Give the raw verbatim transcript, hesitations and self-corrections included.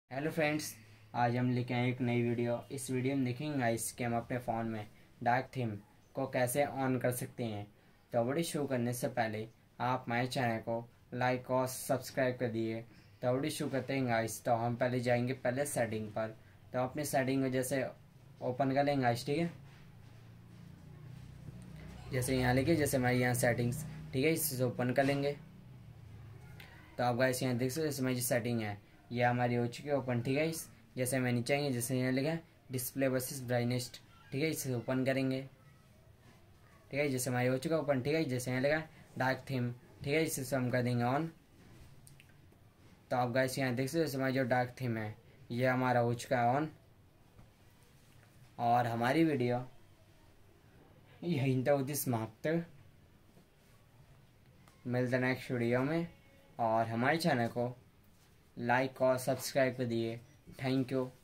Hello friends, आज हम लेके आए एक नई वीडियो। इस वीडियो में देखेंगे गाइस कि हम अपने फ़ोन में डार्क थीम को कैसे ऑन कर सकते हैं। तो वीडियो शुरू करने से पहले आप हमारे चैनल को लाइक और सब्सक्राइब कर दिए। तो वीडियो शुरू करते हैं गाइस। तो हम पहले जाएंगे पहले सेटिंग पर। तो अपने सेटिंग को जैसे ओपन कर लेंगे गाइस, ठीक है। जैसे यहाँ लेके जैसे हमारी यहाँ सेटिंग्स, ठीक है, इसे ओपन कर लेंगे। तो आप गाइस यहाँ देख सकते हो जैसे हमारी सेटिंग है ये हमारी हो चुकी है ओपन, ठीक है। इस जैसे मैं नीचे आएंगे, जैसे यहाँ लिखा है डिस्प्ले वर्सेस ब्राइटनेस, ठीक है, इसे ओपन करेंगे, ठीक है। जैसे हमारी हो चुका ओपन, ठीक है। जैसे यहाँ लिखा है डार्क थीम, ठीक है, इसे हम कर देंगे ऑन। तो आप गाइस यहाँ देख सकते हो जैसे हमारी जो डार्क थीम है ये हमारा हो चुका है ऑन। और हमारी वीडियो यहीं तक होती समाप्त। मिलते हैं नेक्स्ट वीडियो में, और हमारे चैनल को लाइक और सब्सक्राइब कर दिए। Thank you.